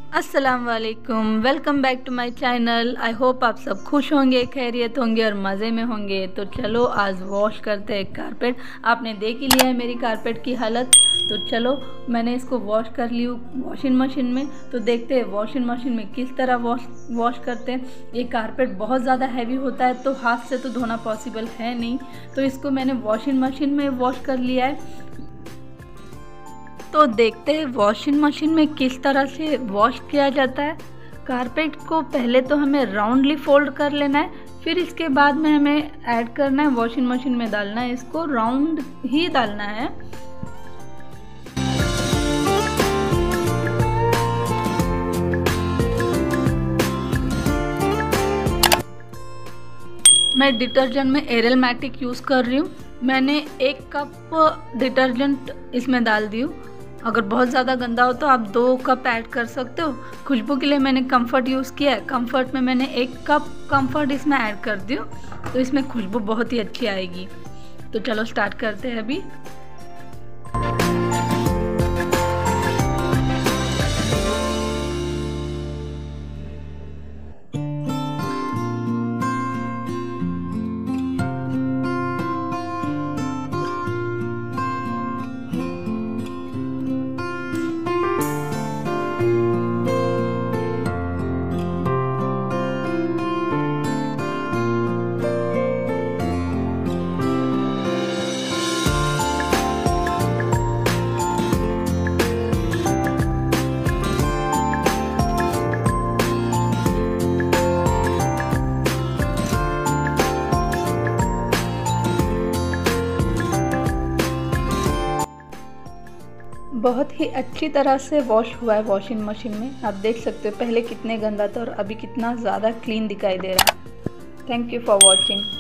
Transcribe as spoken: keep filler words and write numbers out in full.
अस्सलाम वालेकुम, welcome back to my channel. I hope आप सब खुश होंगे, खैरियत होंगे और मज़े में होंगे। तो चलो आज वॉश करते हैं कारपेट। आपने देख ही लिया है मेरी कारपेट की हालत, तो चलो मैंने इसको वॉश कर ली वॉशिंग मशीन में। तो देखते हैं वॉशिंग मशीन में किस तरह वॉश वॉश करते हैं। ये कारपेट बहुत ज़्यादा हैवी होता है तो हाथ से तो धोना पॉसिबल है नहीं, तो इसको मैंने वॉशिंग मशीन में वॉश कर लिया है। तो देखते हैं वॉशिंग मशीन में किस तरह से वॉश किया जाता है। कारपेट को पहले तो हमें राउंडली फोल्ड कर लेना है, फिर इसके बाद में हमें ऐड करना है, वॉशिंग मशीन में डालना है। इसको राउंड ही डालना है। मैं डिटर्जेंट में एरियल मैटिक यूज़ कर रही हूँ। मैंने एक कप डिटर्जेंट इसमें डाल दी हूँ। अगर बहुत ज़्यादा गंदा हो तो आप दो कप ऐड कर सकते हो। खुशबू के लिए मैंने कंफर्ट यूज़ किया है। कंफर्ट में मैंने एक कप कंफर्ट इसमें ऐड कर दी हूँ, तो इसमें खुशबू बहुत ही अच्छी आएगी। तो चलो स्टार्ट करते हैं अभी। बहुत ही अच्छी तरह से वॉश हुआ है वॉशिंग मशीन में। आप देख सकते हो पहले कितने गंदा था और अभी कितना ज़्यादा क्लीन दिखाई दे रहा है। Thank you for watching.